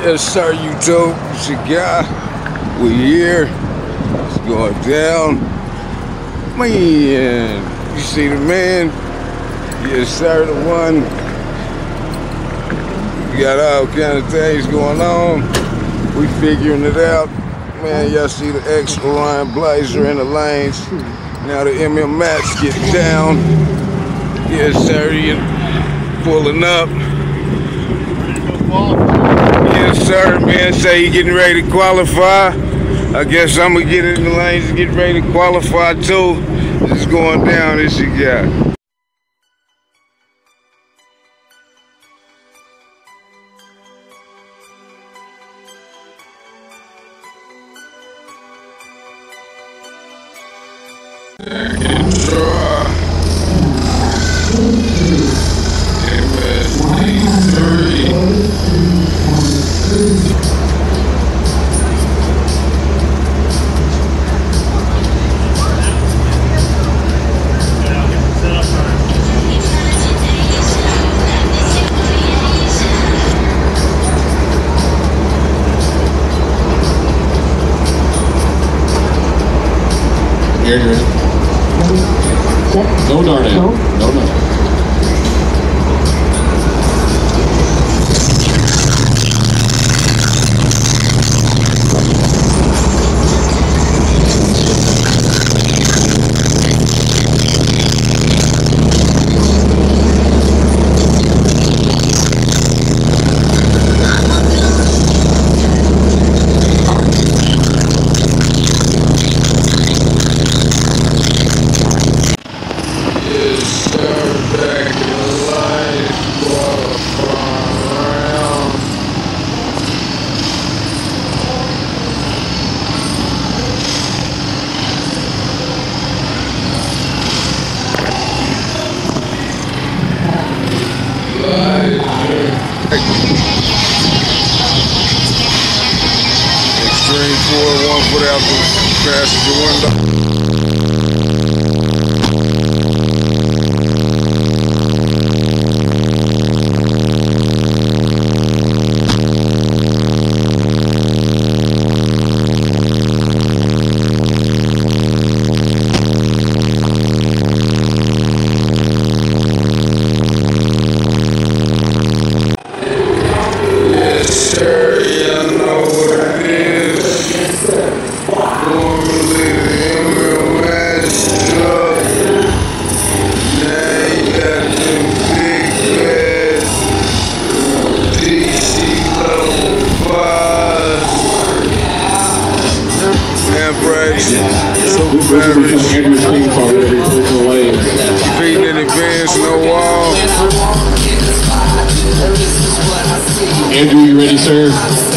Yes, sir, you dope. It's your guy. We're here. It's going down. Man, you see the man? Yes, sir, the one. We got all kind of things going on. We figuring it out. Man, y'all see the ex-Orion Blazer in the lanes. Now the MM Max get down. Yes, sir, you pulling up. Yes, sir, man, say he getting ready to qualify. I guess I'm gonna get in the lanes and get ready to qualify too. It's going down, this you got. Here, you're ready. No Darnell. No, no. Extreme 4-1 put out the passenger window. Feeding in advance, no wall. Andrew, you ready, sir?